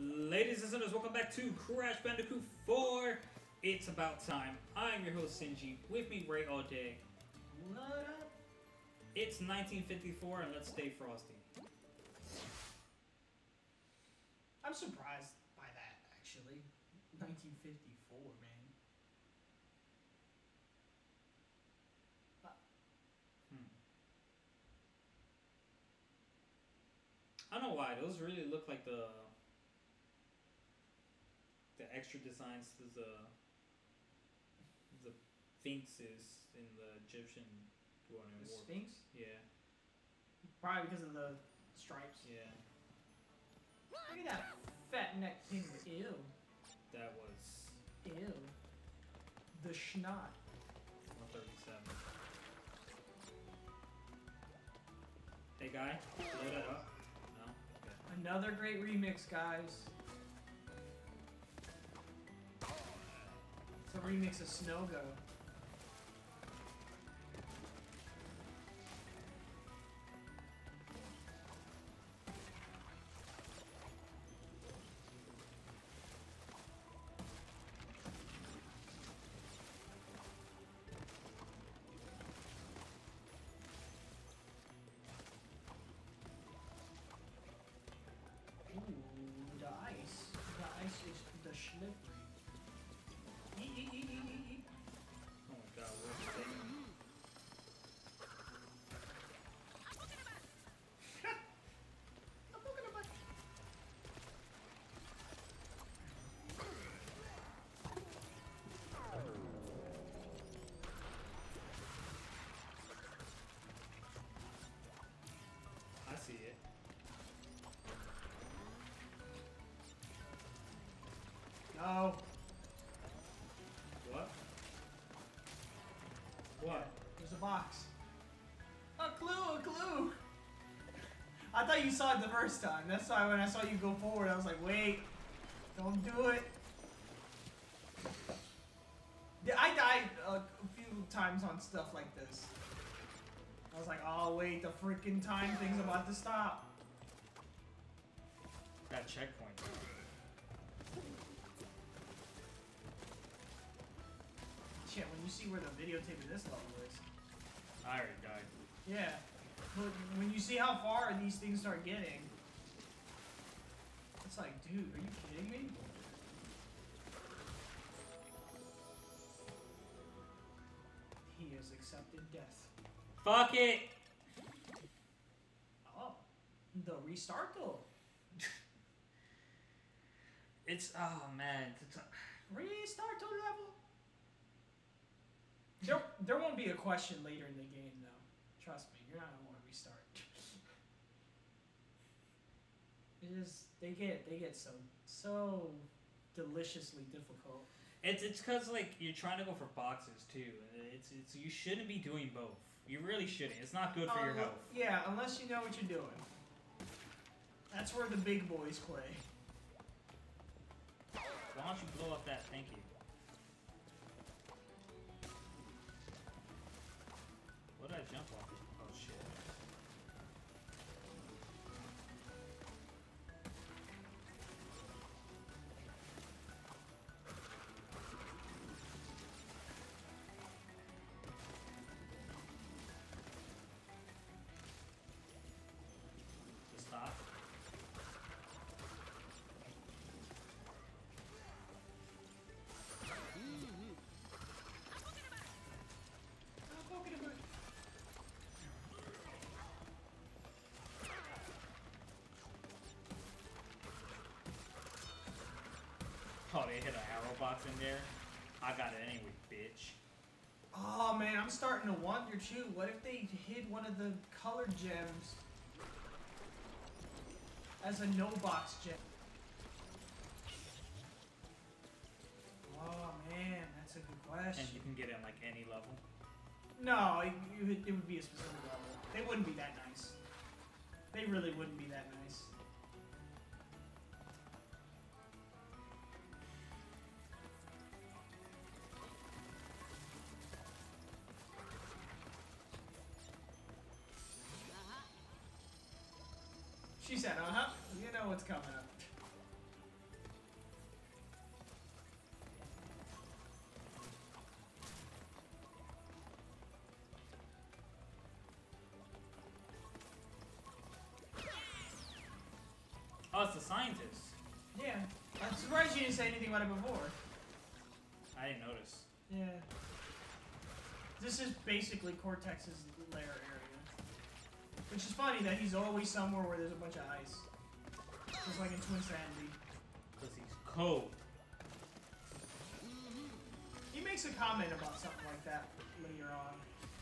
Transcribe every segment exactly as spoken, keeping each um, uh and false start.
Ladies and gentlemen, welcome back to Crash Bandicoot four. It's about time. I'm your host Sinji. With me, Ray all day. What up? It's nineteen fifty-four, and let's stay frosty. I'm surprised by that, actually. nineteen fifty-four, man. Uh, Hmm. I don't know why. Those really look like the the extra designs to the the sphinxes in the Egyptian one. the Sphinx? Yeah, Probably because of the stripes. yeah. Look at that fat neck penguin. Ew. That was Ew. The schnot. one thirty-seven. Hey guy, blow that up. No? Okay. Another great remix, guys. It's a remix of Snow Go. Ooh, the ice. The ice is the slippery. Eat, eat, eat, eat, eat, eat. Oh my god, what's the thing? I'm poking a butt. I see it. No. What? What? There's a box. A clue, a clue. I thought you saw it the first time. That's why when I saw you go forward, I was like, wait, don't do it. Yeah, I died a few times on stuff like this. I was like, oh wait, the freaking time thing's about to stop. That checkpoint. Shit, when you see where the videotape of this level is. I already died. Yeah. But when you see how far these things start getting, it's like, dude, are you kidding me? He has accepted death. Fuck it! Oh. The restart though. It's, oh man. It's a, Restart to level. There, there won't be a question later in the game though. Trust me, you're not gonna want to restart. It is, they get, they get so, so deliciously difficult. it's it's cause like you're trying to go for boxes too. It's it's you shouldn't be doing both. You really shouldn't. It's not good for your Um, health. Yeah, unless you know what you're doing. That's where the big boys play. Why don't you blow up that? Thank you. What did I jump off? Oh shit. Just stop. Oh, they hit an arrow box in there? I got it anyway, bitch. Oh man, I'm starting to wonder too. What if they hid one of the colored gems as a no box gem? Oh man, that's a good And question. you can get it on like any level. No, it, it would- it would be a specific level. They wouldn't be that nice. They really wouldn't be that nice. She said, uh-huh. You know what's coming up. Oh, it's the scientist. Yeah. I'm surprised you didn't say anything about it before. I didn't notice. Yeah. This is basically Cortex's lair area. Which is funny that he's always somewhere where there's a bunch of ice. Just like in Twinsanity. Because he's cold. He makes a comment about something like that later on.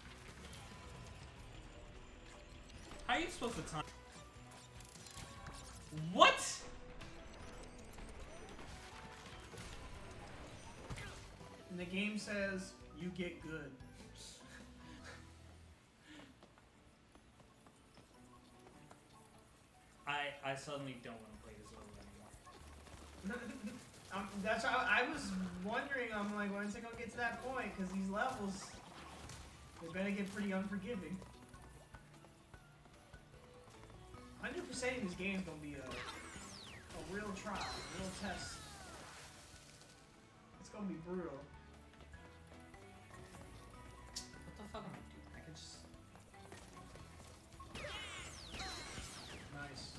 How are you supposed to time? What? And the game says, you get good. I I suddenly don't want to play this level anymore. um, that's how I was wondering. I'm like, when's it gonna get to that point? Because these levels, they're gonna get pretty unforgiving. one hundred percent in this game is gonna be a a real trial, a real test. It's gonna be brutal. What the fuck am I doing? I can just. Nice.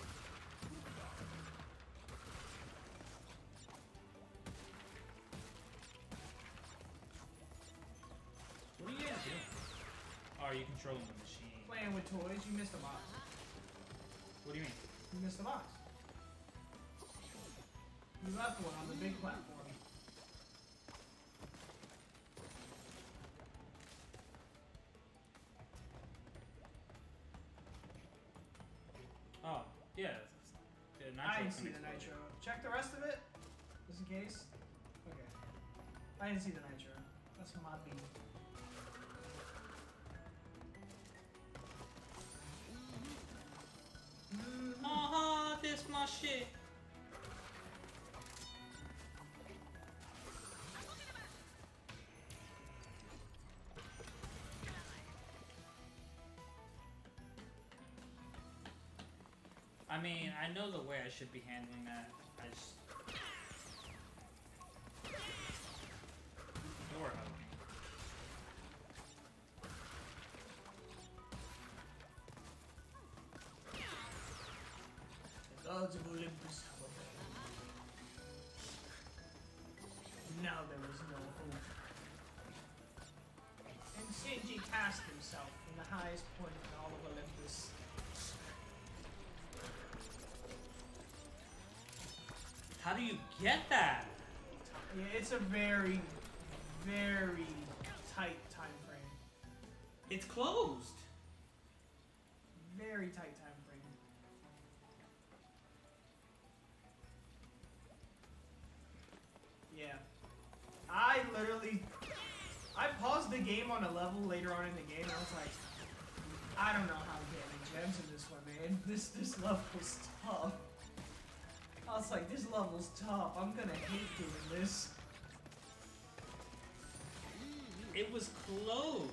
What are you guys doing? Oh, are you controlling the machine? Playing with toys, you missed a box. What do you mean? You missed a box. You left one on the big platform. Oh, yeah. The nitro I didn't see comes the with it. nitro. Check the rest of it, just in case. Okay. I didn't see the nitro. That's my B. Mm-hmm. Uh-huh, this my shit. I mean, I know the way I should be handling that. I just... Door help me. The gods of Olympus. Now there is no hope. And Shinji cast himself from the highest point in all of Olympus. How do you get that? Yeah, it's a very, very tight time frame. It's closed. Very tight time frame. Yeah. I literally... I paused the game on a level later on in the game and I was like, I don't know how to get any gems in this one, man. This, this level's tough. I was like, this level's tough. I'm gonna hate doing this. It was closed.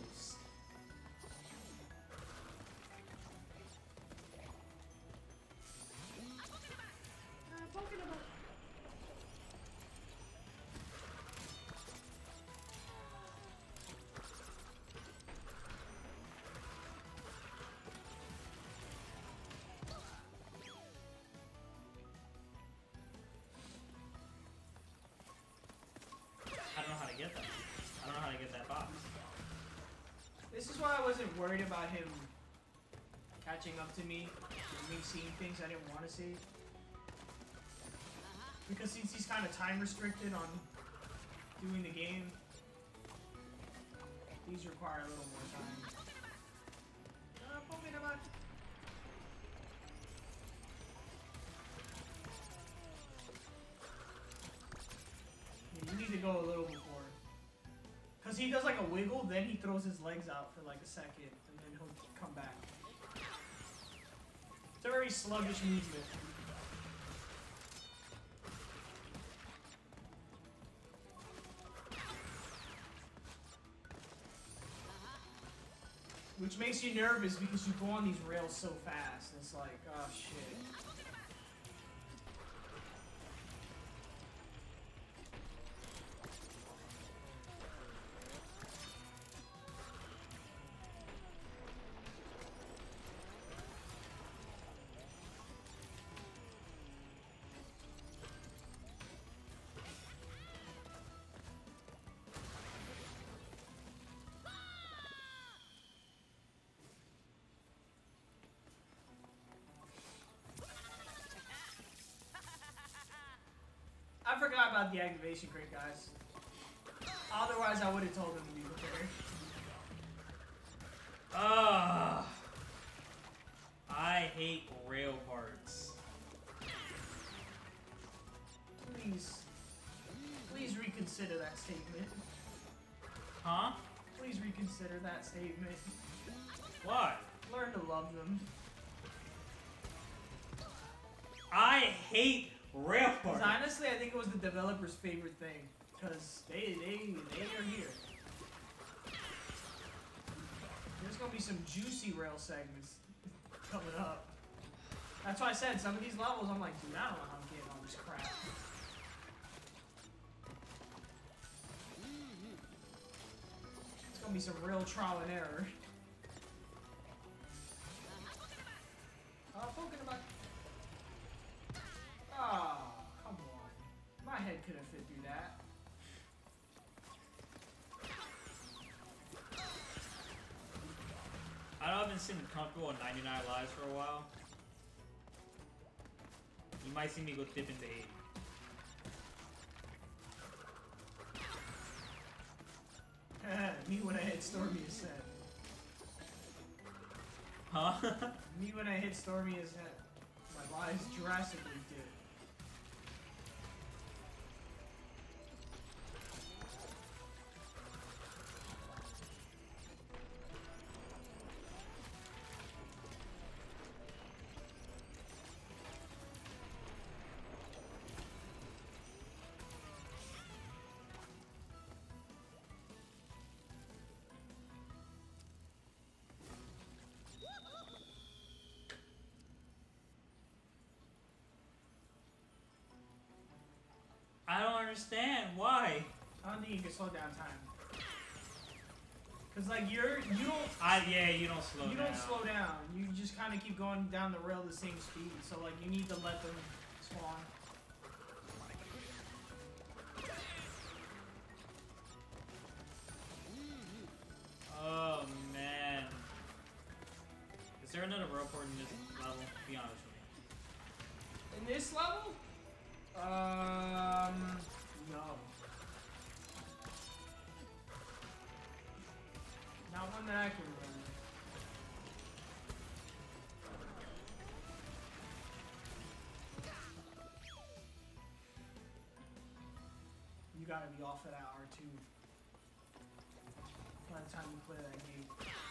Uh, Pokemon. I don't know how to get that. I don't know how to get that box. This is why I wasn't worried about him catching up to me, and me seeing things I didn't want to see. Because since he's kind of time restricted on doing the game, these require a little more time. Uh, Pokemon. Yeah, you need to go a little before. Because he does like a wiggle, then he throws his legs out for like a second, and then he'll come back. It's a very sluggish movement. Which makes you nervous because you go on these rails so fast. It's like, oh shit. I forgot about the activation crate, guys. Otherwise, I would have told him to be prepared. Ah, I hate rail parts. Please, please reconsider that statement. Huh? Please reconsider that statement. Why? Learn to love them. I hate rail parts. Because honestly, I think it was the developer's favorite thing. Because they, they, they are here. There's gonna be some juicy rail segments coming up. That's why I said some of these levels, I'm like, dude, I don't know how I'm getting all this crap. It's gonna be some real trial and error. Uh, poking about. Ah, oh, come on. My head couldn't fit through that. I know I've been sitting comfortable at ninety-nine lives for a while. You might see me go dip into eight. Me when I hit Stormy is set. Huh? Me when I hit Stormy is set. My lives drastically dip. I don't understand why. I don't think you can slow down time. Cause like you're you don't I yeah you don't slow you down. don't slow down. You just kind of keep going down the rail the same speed. So like you need to let them spawn. Oh man. Is there another rail port in this level? Be honest with me. In this level? Um, no. Not one that I can remember. You gotta be off of that R two by the time you play that game.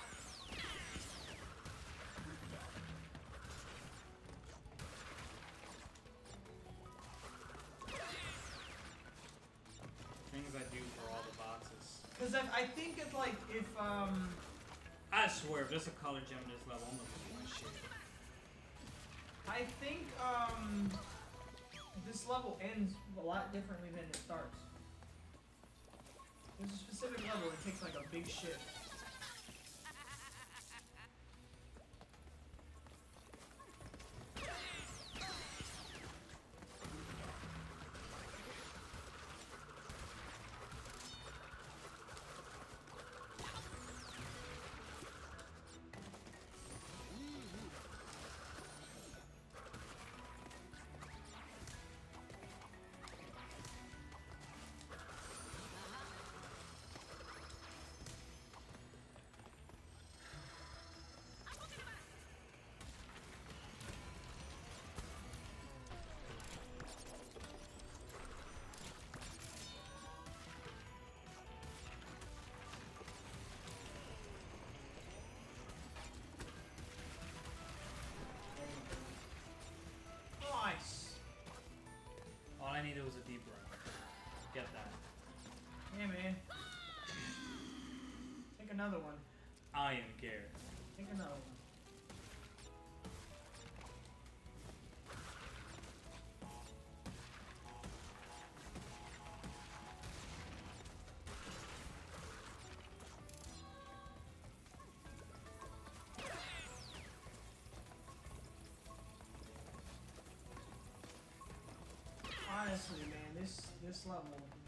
Things I do for all the boxes. Cause if, I think if like if um I swear, if there's a color gem in this level, I'm gonna lose my shit. I think um this level ends a lot differently than it starts. There's a specific level that takes like a big shift. Nice. All I needed was a deep run. Get that. Yeah, man. Take another one. I don't even care. Take another one. Honestly, man, this this level.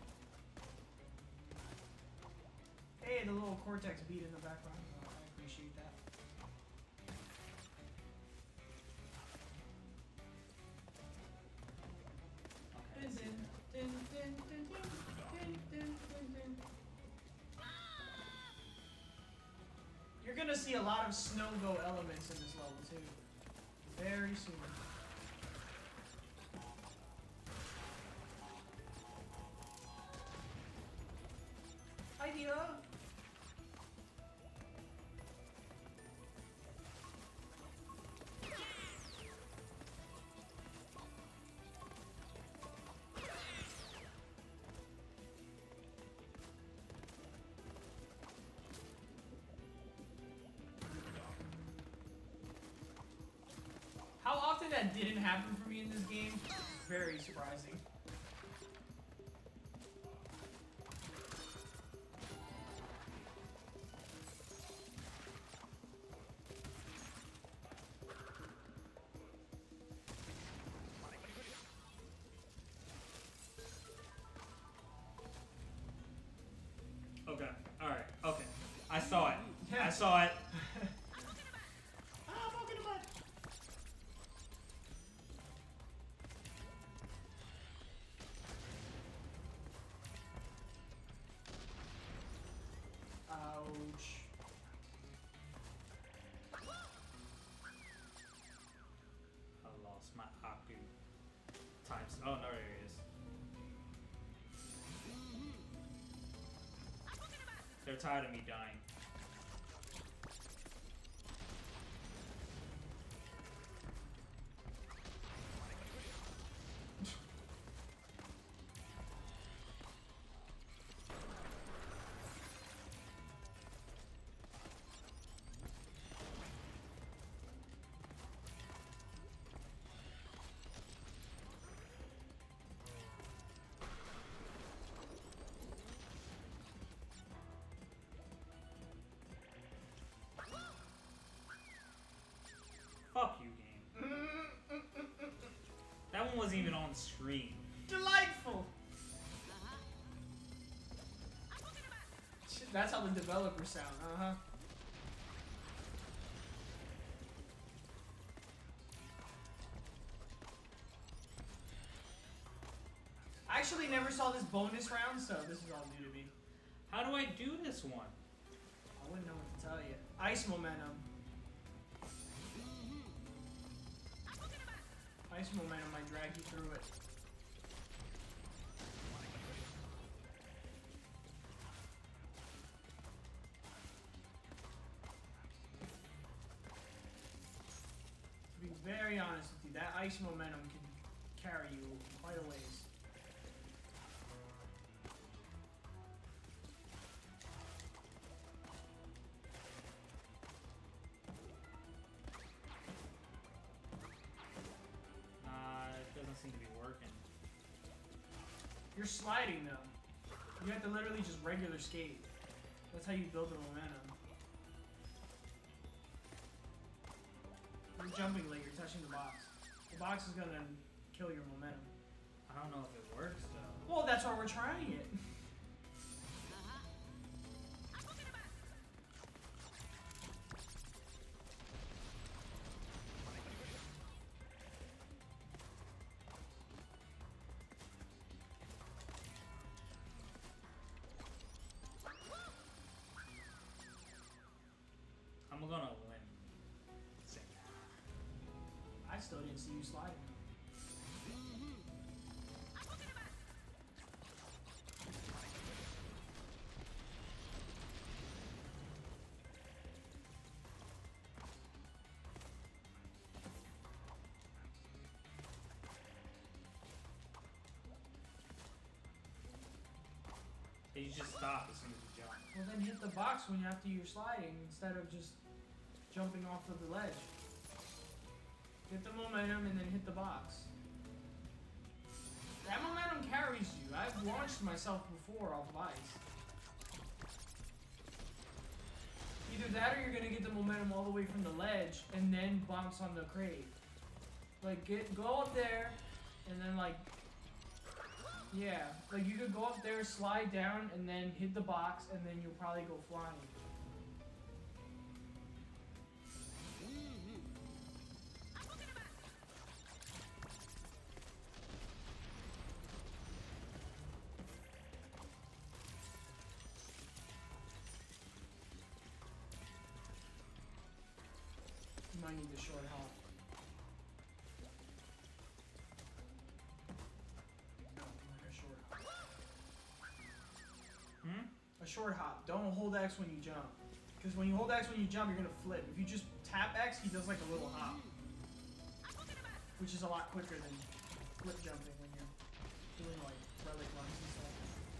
Hey, the little Cortex beat in the background. Oh, I appreciate that. Okay. Dun, dun, dun, gonna see a lot of snow go elements in this level too. Very soon. Idea. How often that didn't happen for me in this game, very surprising. Okay, alright, okay. I saw it. Yeah. I saw it. Ah, poke in the butt. Ouch. I lost my Aku. Times. Oh, no, there he is. They're tired of me dying. Fuck you, game. That one wasn't even on screen. Delightful. Shit, that's how the developers sound, uh-huh. I actually never saw this bonus round, so this is all new to me. How do I do this one? I wouldn't know what to tell you. Ice momentum. Ice momentum might drag you through it. To be very honest with you, that ice momentum can carry you quite a ways. Seem to be working. You're sliding though. You have to literally just regular skate. That's how you build the momentum. You're jumping like you're touching the box. The box is gonna kill your momentum. I don't know if it works though. Well, that's why we're trying it. I'm gonna win. I still didn't see you sliding. You just stop as soon as you jump. Well, then hit the box when after you're sliding instead of just jumping off of the ledge. Get the momentum and then hit the box. That momentum carries you. I've launched myself before off of ice. Either that or you're gonna get the momentum all the way from the ledge and then bounce on the crate. Like, get go up there and then like, yeah, like you could go up there, slide down, and then hit the box, and then you'll probably go flying. might need the short hop. No, like a short hop. Hmm? A short hop. Don't hold X when you jump. Because when you hold X when you jump, you're gonna flip. If you just tap X, he does like a little hop. Which is a lot quicker than flip jumping when you're doing like relic runs and stuff.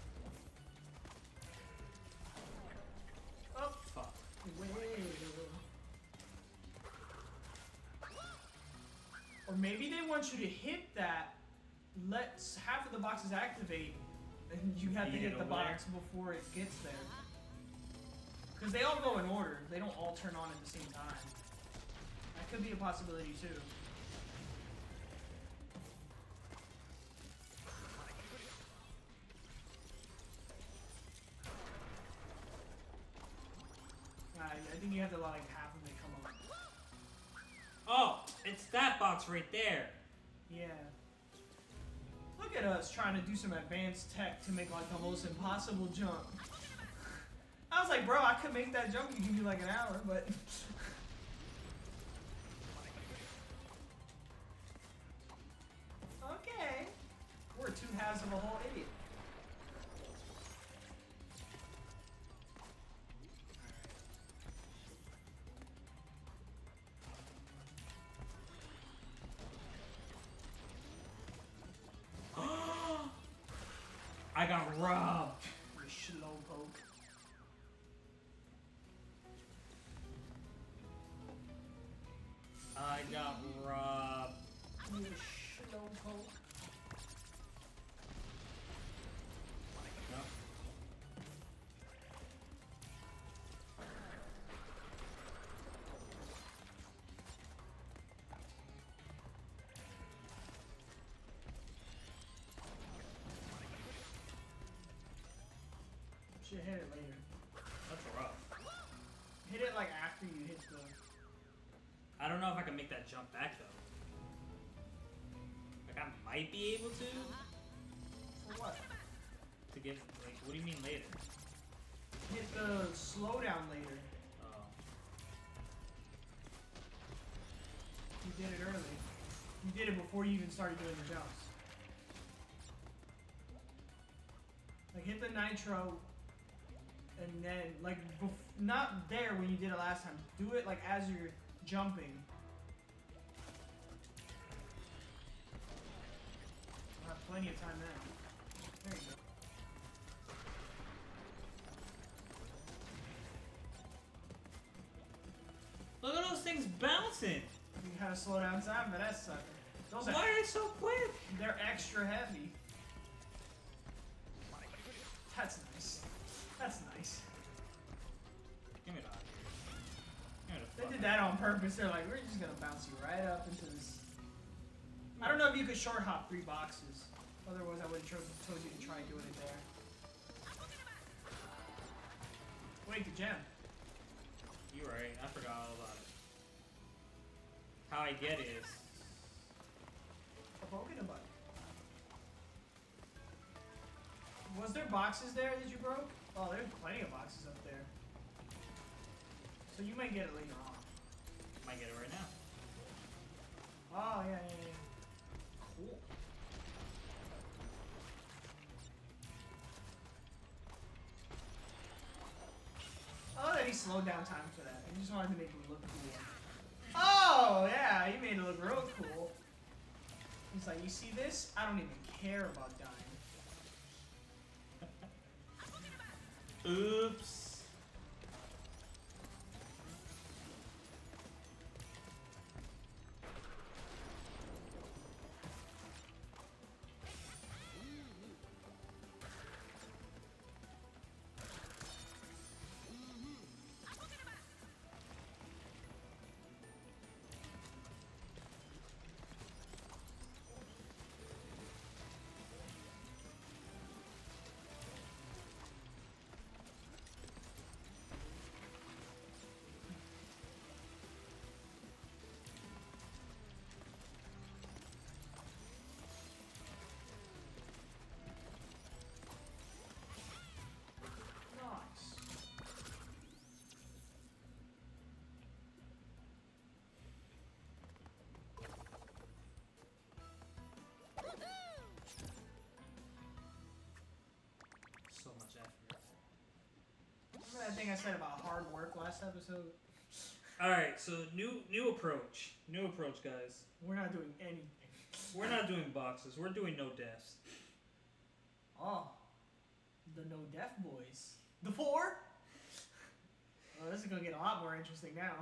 Oh, Fuck. way. Or maybe they want you to hit that, let half of the boxes activate, and you have to Beat hit it the over box before it gets there. Because they all go in order. They don't all turn on at the same time. That could be a possibility too. I, I think you have to let like half of it come up. Oh, it's that box right there. Yeah. Look at us trying to do some advanced tech to make like the most impossible jump. I was like, bro, I could make that jump. You give me like an hour, but. Okay. We're two halves of a whole idiot. I got robbed. You slowpoke. I got robbed. You slowpoke. No. Should hit it later. That's rough. Hit it like after you hit the. I don't know if I can make that jump back though. Like I might be able to. For what? To get like, what do you mean later? Hit the slowdown later. Oh. You did it early. You did it before you even started doing the jumps. Like hit the nitro, and then like bef not there when you did it last time. Do it like as you're jumping. You'll have plenty of time now. There you go. Look at those things bouncing. You gotta slow down time for that sucker. Those Why are are they so quick? they're extra heavy. That's nice. That's nice. Give me that. Give me the They fuck did that on purpose. They're like, we're just gonna bounce you right up into this. I don't know if you could short hop three boxes. Otherwise, I would have told you to try doing it there. Wait, the gem. You're right. I forgot all about it. How I get it is. A broken a button. Was there boxes there that you broke? Oh, there's plenty of boxes up there. So you might get it later on. Might get it right now. Oh, yeah, yeah, yeah. Cool. I love that he slowed down time for that. He just wanted to make it look cool. Oh, yeah, he made it look real cool. He's like, you see this? I don't even care about dying. Oops. thing I said about hard work last episode? All right, so new new approach, new approach, guys. We're not doing anything. We're not doing boxes. We're doing no deaths. Oh, the no death boys. The four? Oh, this is gonna get a lot more interesting now.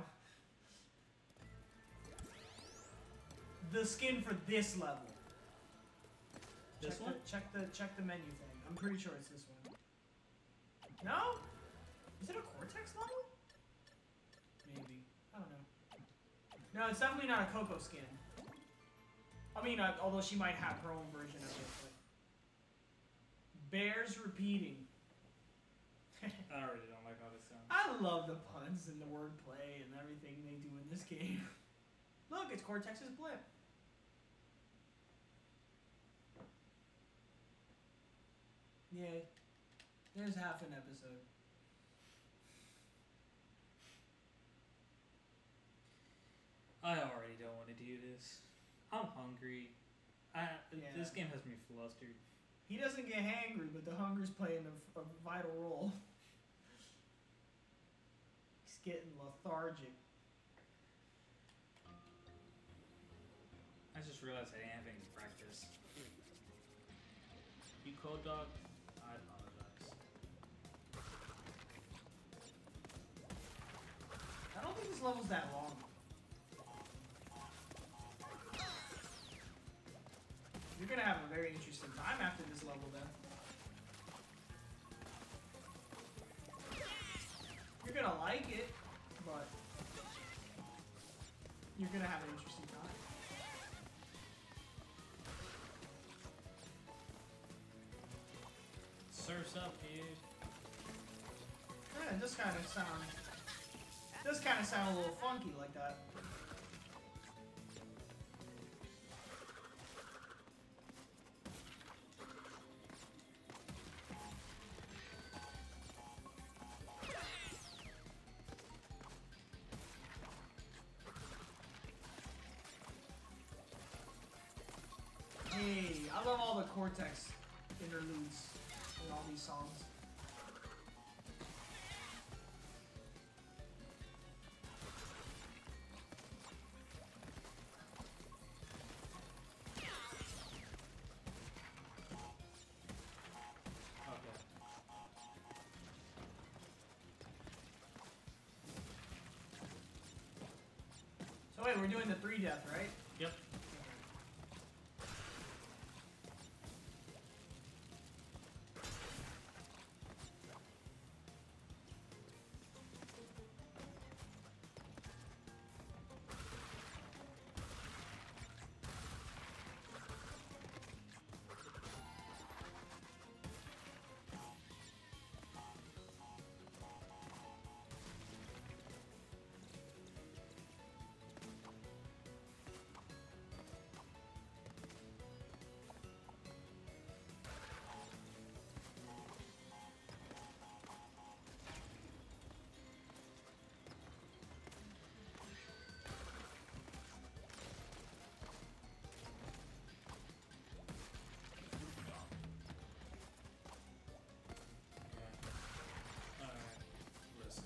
The skin for this level. This check one? The, check the check the menu thing. I'm pretty sure it's this one. No? Is it a Cortex level? Maybe. I don't know. No, it's definitely not a Coco skin. I mean, uh, although she might have her own version of it. But... Bears repeating. I already don't like how this sounds. I love the puns and the wordplay and everything they do in this game. Look, it's Cortex's blimp. Yeah, there's half an episode. I already don't want to do this. I'm hungry. I, Yeah. This game has me flustered. He doesn't get hangry, but the hunger's playing a, a vital role. He's getting lethargic. I just realized I didn't have any breakfast. You cold dog? I apologize. I don't think this level's that long. You're gonna have a very interesting time after this level, then. You're gonna like it, but you're gonna have an interesting time. Surf's up, dude. Yeah, it does kind of sound. It does kind of sound a little funky like that. Hey, I love all the Cortex interludes in all these songs. Okay. So wait, we're doing the three death, right? Yep. Alright. Listen.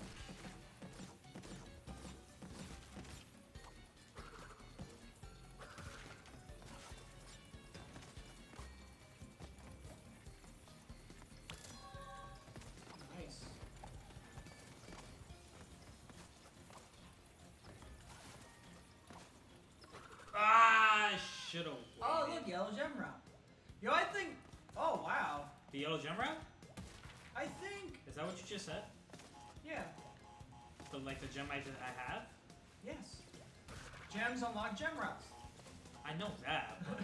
Nice. Ah, I should've waited. Oh, look, yellow gem route. Yo, I think. Oh, wow. The yellow gem route? I think. Is that what you just said? Yeah. The, like the gem I, did- I have? Yes. Gems unlock gem routes. I know that, but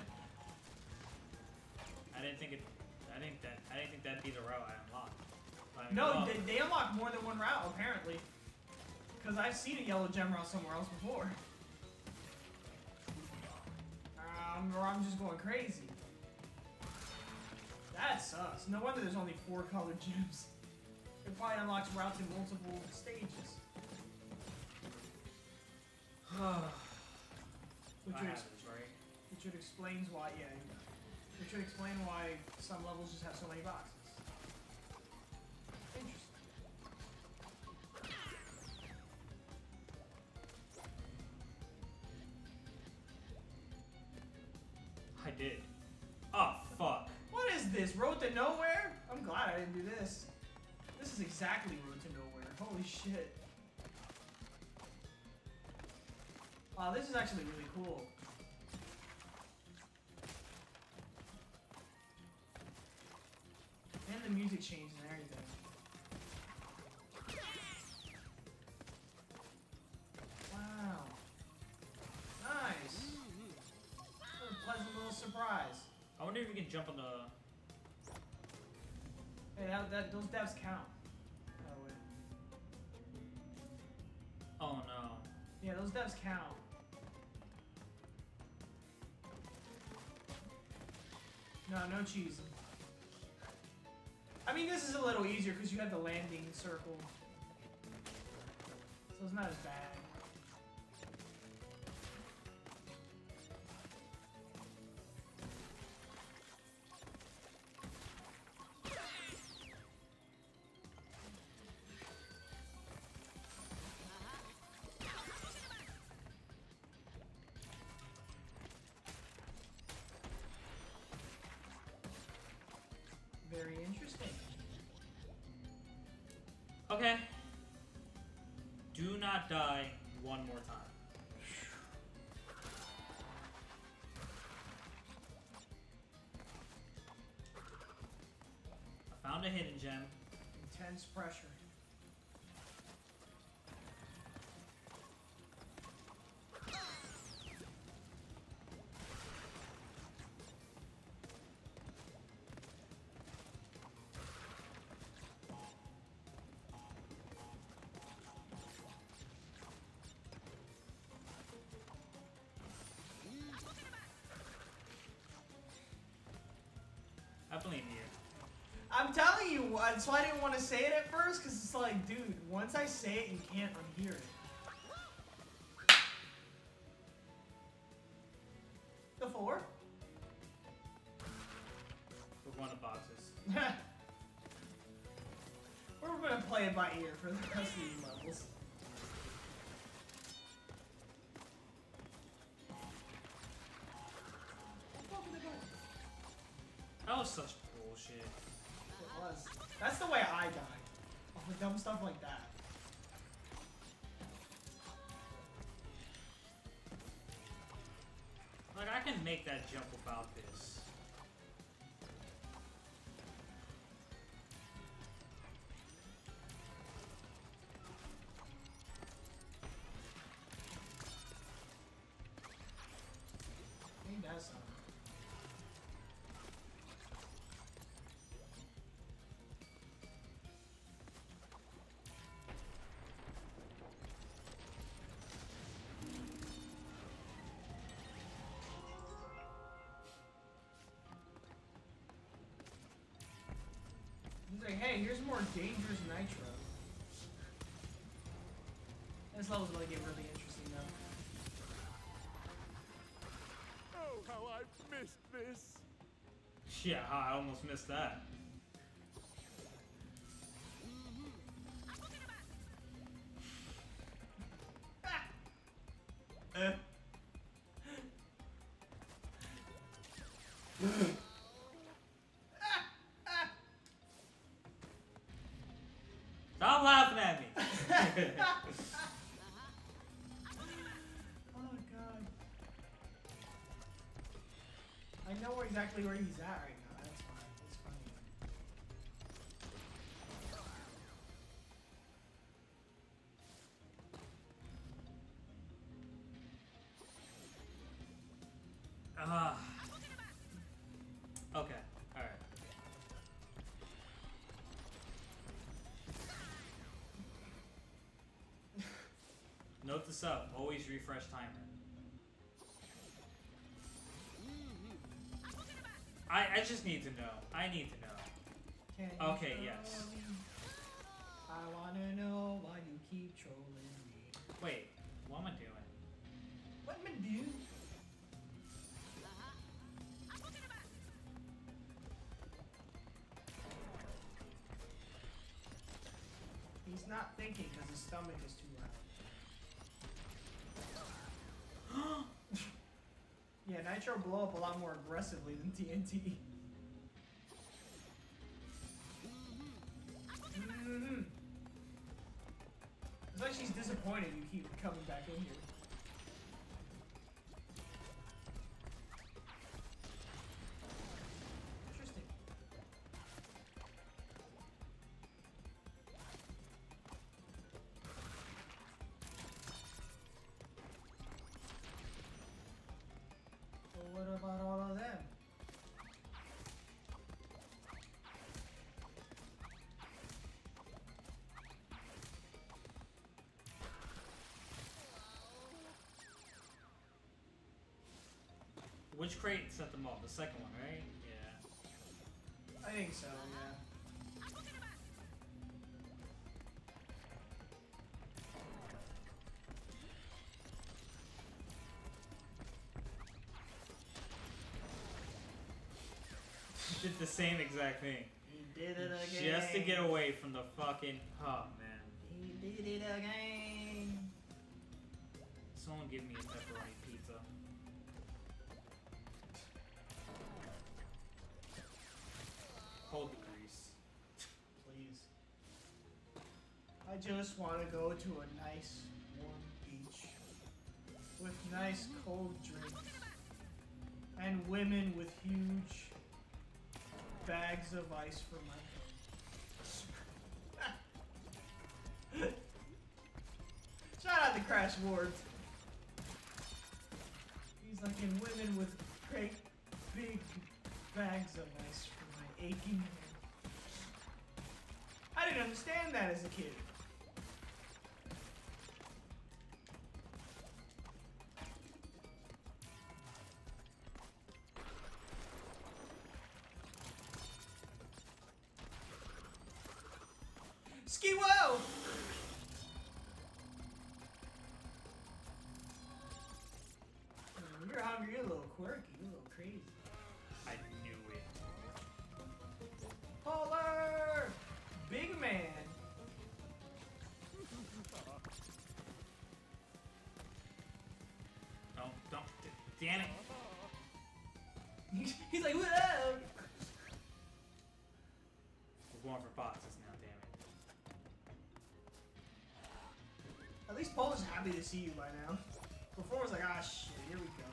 I didn't think it. I didn't that. I didn't think that'd be the route I unlocked. I mean, No, well, they, they unlock more than one route, apparently. Because I've seen a yellow gem route somewhere else before. Um, or I'm just going crazy. That sucks. No wonder there's only four colored gems. It probably unlocks routes in multiple stages. Which I would, have ex this, right? which would explains why, yeah. Which would explain why some levels just have so many boxes. Interesting. this? Road to Nowhere? I'm glad I didn't do this. This is exactly Road to Nowhere. Holy shit. Wow, this is actually really cool. And the music changes and everything. Wow. Nice. What a pleasant little surprise. I wonder if we can jump on the... Hey, that, that, those devs count. By the way. Oh no. Yeah, those devs count. No, no cheese. I mean, this is a little easier because you have the landing circle. So it's not as bad. Very interesting. Okay. Do not die one more time. I found a hidden gem. Intense pressure. I blame you. I'm telling you, that's why I didn't want to say it at first, because it's like, dude, once I say it, you can't unhear it. The four? We're going to boxes. We're gonna play it by ear for the rest of these levels. That was such bullshit. It was. That's the way I died. Off of dumb stuff like that. Like, I can make that jump without this. Ain't that something? He's like, hey, here's more dangerous nitro. This level's gonna get really interesting though. Oh, how I missed this! Yeah, I almost missed that. Eh. Stop laughing at me! Oh god. I know where exactly where he's at right now. That's fine. That's funny. Ah. Okay, alright. Note this up, always refresh timer. I, I just need to know. I need to know. Can Okay, you yes. show me? I wanna know why you keep trolling me. Wait, what am I doing? What am I doing? He's not thinking because his stomach is too loud. Yeah, Nitro blow up a lot more aggressively than T N T. disappointed you keep coming back in here. Interesting. Well, what about all of them? Which crate set them off? The second one, right? Yeah. I think so, yeah. Did the same exact thing. He did it again. Just to get away from the fucking... Oh, man. He did it again. Someone give me a pepperoni pizza. Hold the grease. Please. I just want to go to a nice warm beach with nice cold drinks and women with huge bags of ice for my shout out to Crash Ward. He's like, in women with great big bags of ice for my aching head. I didn't understand that as a kid. Ski wow! You're hungry, you're a little quirky, you're a little crazy. I knew it. Polar! Big man! Don't, don't, d damn it. He's like, whoa! We're going for boxes now, damn it. At least Polar's happy to see you by now. Before it was like, ah shit, here we go.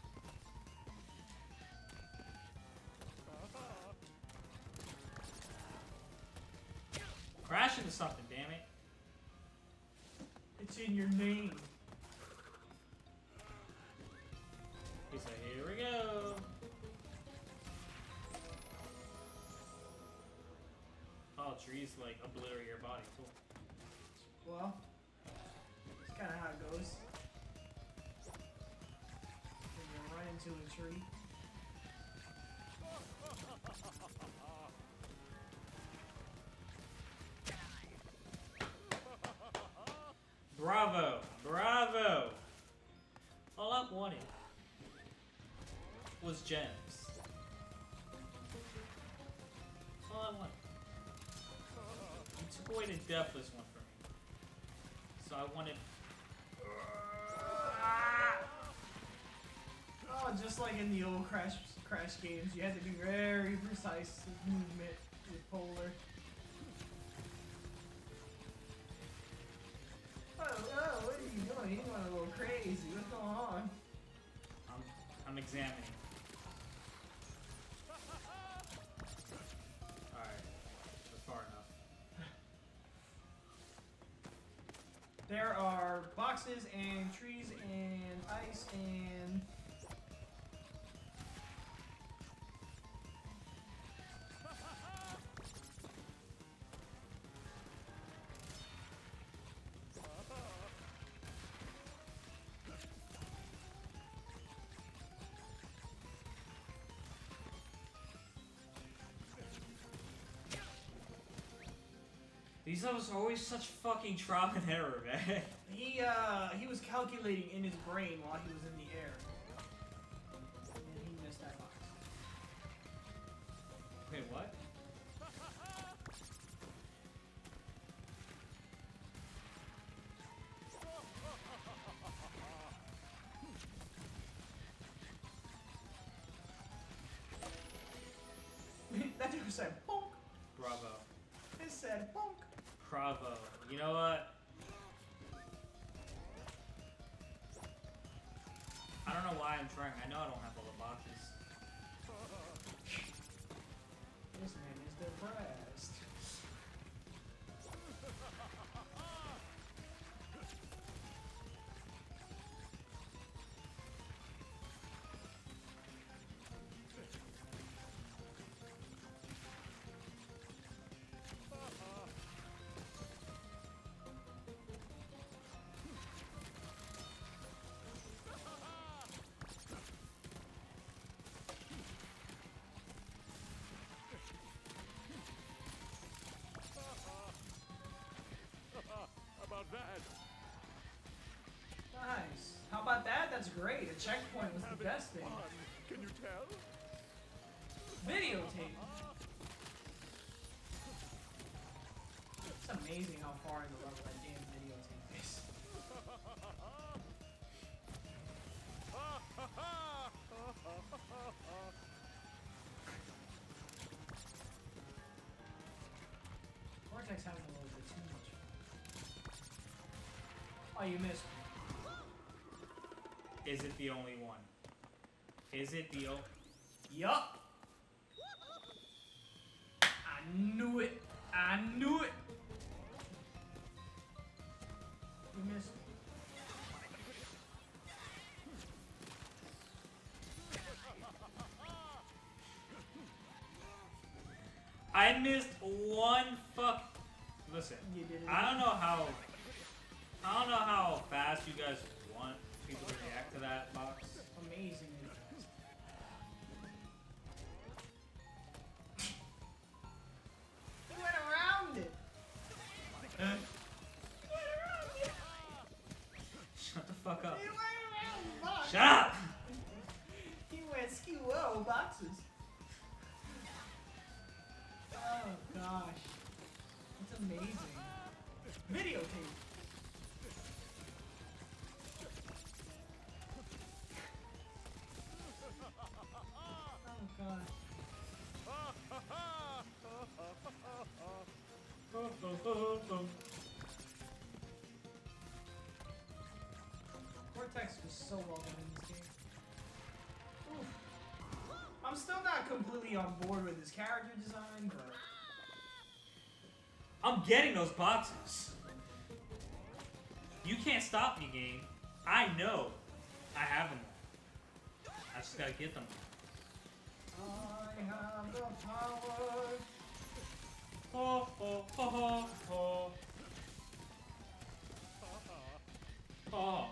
Crash into something, damn it. It's in your name. He's like, here we go. Oh, trees like obliterate your body. Cool. Well, it's kind of how it goes. When you run into a tree. Bravo! Bravo! All I wanted was gems. That's all I wanted. You took away the deathless one from me. So I wanted... Oh, just like in the old Crash Crash games, you had to be very precise with movement with Polar. Oh, oh, what are you doing? You going a little crazy. What's going on? I'm, I'm examining. Alright. That's far enough. There are boxes and trees and ice and... These levels are always such fucking trial and error, man. He, uh, he was calculating in his brain while he was in the air. And he missed that box. Wait, what? That dude said, bonk. Bravo. It said, bonk. Bravo. You know what? I don't know why I'm trying. I know I don't have all the boxes. This man is depressed. About that. Nice. How about that? That's great. A checkpoint was the best thing. Fun. Can you tell? Videotape. It's amazing how far in the level that damn videotape is. Cortex having a little bit too much fun. Oh, you missed. Is it the only one? Is it the only? Yup. I knew it. I knew it. You missed. I missed one fuck. Listen, You did it. I don't know how. I don't know how fast you guys want people to react to that box. Amazingly fast. He went around it. He went around it. Shut the fuck up. He went around the box. Shut up! He went ski whoa boxes. Oh gosh. That's amazing. Videotape. Oh god. Cortex was so well done in this game. Oof. I'm still not completely on board with his character design, but I'm getting those boxes. You can't stop me, game. I know. I have them. I just gotta get them. I have the power. Oh, oh, oh, oh, oh. Oh.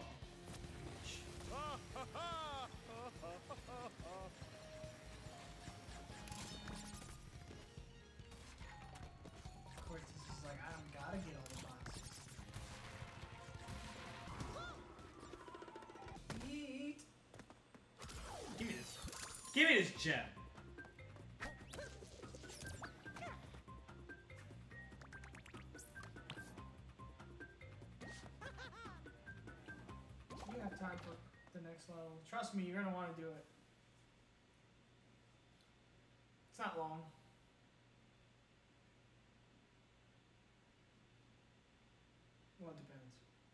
Cortex is like, I don't gotta get all the boxes. Yeet. Give me this. Give me this gem. You have time for the next level. Trust me, you're gonna want to do it. It's not long. Well, it depends.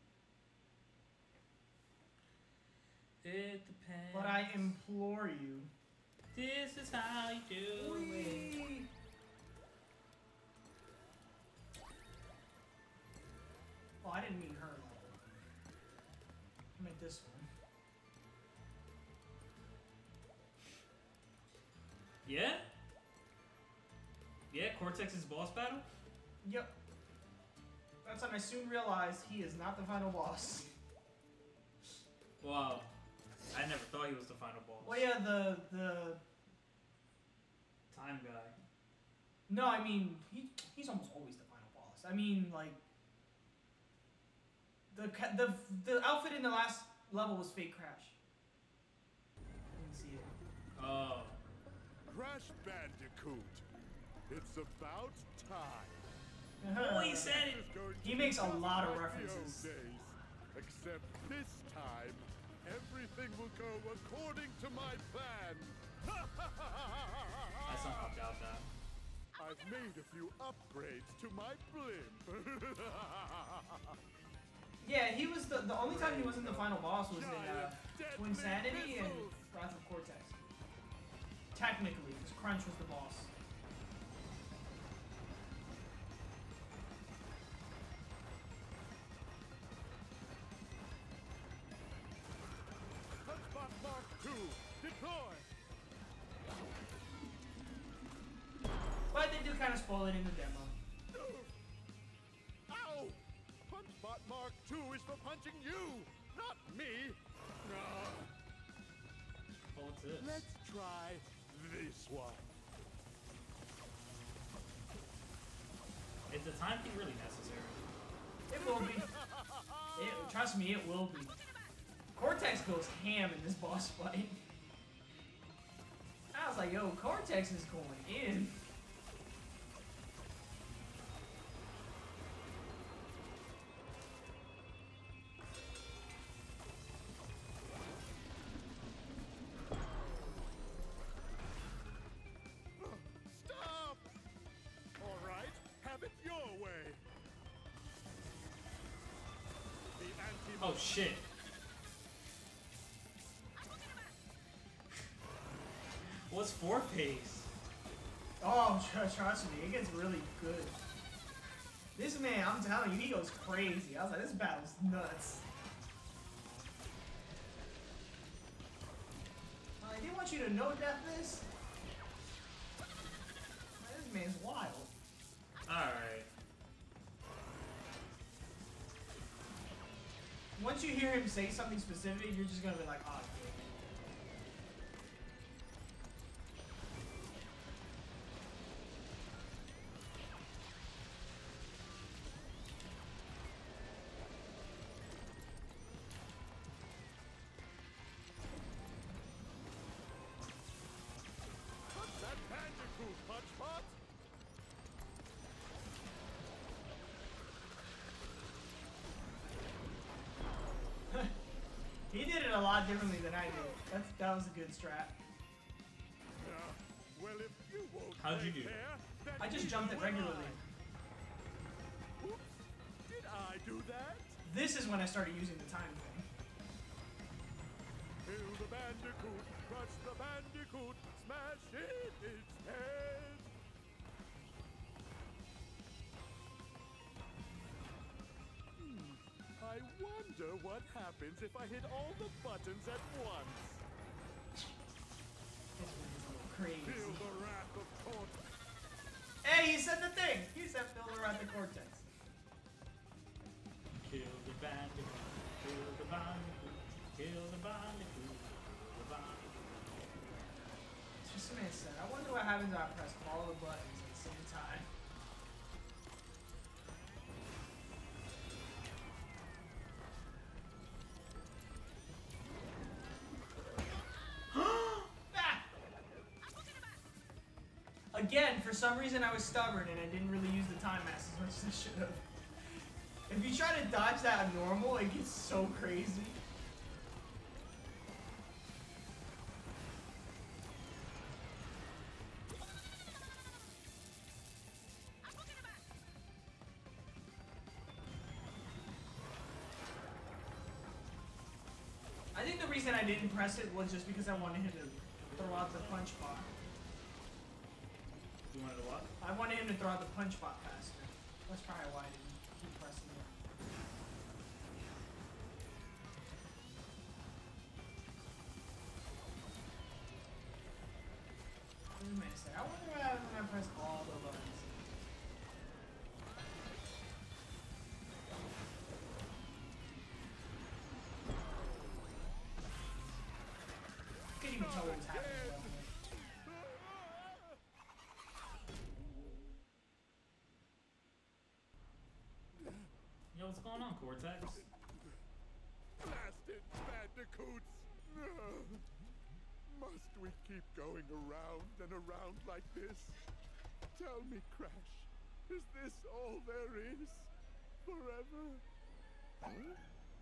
It depends. But I implore you. This is how you do it. Whee! Oh, I didn't mean her level. I meant this one. Yeah? Yeah, Cortex's boss battle? Yep. That's when I soon realized he is not the final boss. Wow. I never thought he was the final boss. Well, yeah, the the. Time guy. No, I mean he he's almost always the final boss. I mean, like the ca- the the outfit in the last level was fake Crash. I didn't see it. Oh. Crash Bandicoot. It's about time. Oh, he said it. It's going to He be makes a just lot of like the references. old days. Except this time, everything will go according to my plan. I somehow doubt that. I've made a few upgrades to my blimp. Yeah, he was the the only time he wasn't the final boss was in uh, Twinsanity and Wrath of Cortex. Technically, because Crunch was the boss. Punchbot Mark two, deploy! But they do kind of spoil it in the demo. Ow! Punchbot Mark two is for punching you, not me! Ah. Oh, what's this? Let's try this one. Is the time thing really necessary? It will be. It, trust me, it will be. Cortex goes ham in this boss fight. I was like, yo, Cortex is going in. Stop! All right, have it your way. The anti- Oh shit. What's four phase? Oh, tr- trust me, it gets really good. This man, I'm telling you, he goes crazy. I was like, this battle's nuts. I didn't want you to know death this. This man's wild. Alright. Once you hear him say something specific, you're just gonna be like, oh, dude. What's that Bandicoot, Punchbot? He did it a lot differently than I did. That's, that was a good strat. Uh, well, if you won't How'd you take do? care, then I just neither jumped it will regularly. I. Oops. Did I do that? This is when I started using the time thing. Kill the Bandicoot, crush the Bandicoot, smash in its head. Hmm. I wonder what happens if I hit all the buttons at once. This one is a little crazy. Feel the wrath of Cortex. Hey, he said the thing! He said fill around the Cortex. Kill the bandicoot. Kill the bandicoot. Kill the bandicoot. Kill the bandicoot. Just a minute, said. I wonder what happens if I press all the buttons at the same time. Ah! Again, for some reason I was stubborn and I didn't really use the time mask as much as I should have. If you try to dodge that normal, it gets so crazy. I think the reason I didn't press it was just because I wanted him to throw out the punch bot. You wanted to what? I wanted him to throw out the punch bot faster. That's probably why I didn't keep pressing it. Wait a minute, I wonder what happens when I press all the buttons. I couldn't even tell what was happening. down there. Yo, what's going on, Cortex? Blasted bandicoots! Ugh. Must we keep going around and around like this? Tell me, Crash, is this all there is? Forever? Huh?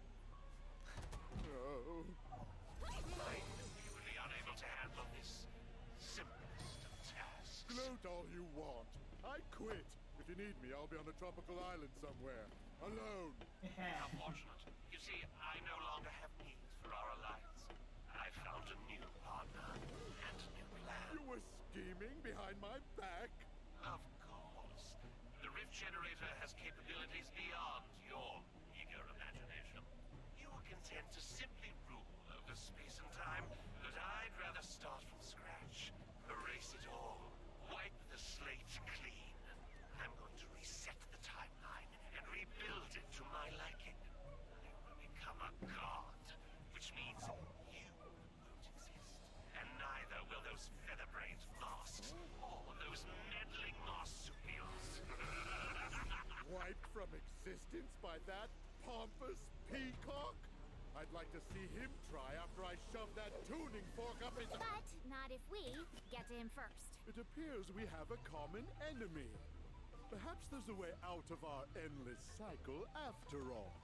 No. I'm truly unable to handle this simplest of tasks. Gloat all you want. I quit. If you need me, I'll be on a tropical island somewhere, alone. How fortunate. You see, I no longer have needs for our alliance. I found a new partner and a new plan. You were scheming behind my back? Of course. The Rift Generator has capabilities beyond your eager imagination. You were content to simply rule over space and time, but I'd rather start from scratch. Erase it all. Wipe the slate clean. I'm going to reset the timeline and rebuild it to my liking. I will become a god, which means you won't exist. And neither will those feather-brained masks or those meddling marsupials. Wiped from existence by that pompous peacock? I'd like to see him try after I shove that tuning fork up his... But not if we get to him first. It appears we have a common enemy. Perhaps there's a way out of our endless cycle after all.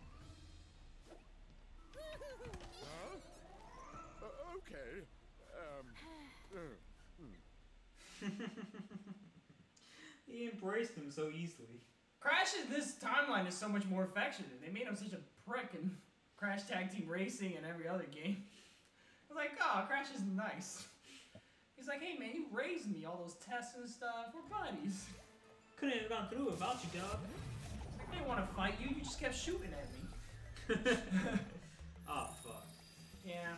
Huh? Uh, okay. Um... uh, hmm. He embraced him so easily. Crash's this timeline is so much more affectionate. They made him such a prick in Crash Tag Team Racing and every other game. I was like, oh, Crash is nice. He's like, hey man, you raised me, all those tests and stuff. We're buddies. Couldn't have gone through without you, dog. I didn't want to fight you, you just kept shooting at me. Oh, fuck. Yeah.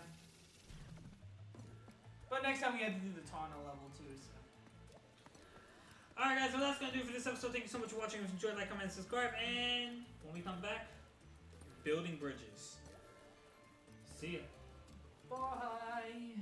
But next time we had to do the Tawna level too, so. Alright guys, well that's gonna do it for this episode. Thank you so much for watching. If you enjoyed, like, comment, and subscribe. And when we come back, building bridges. See ya. Bye.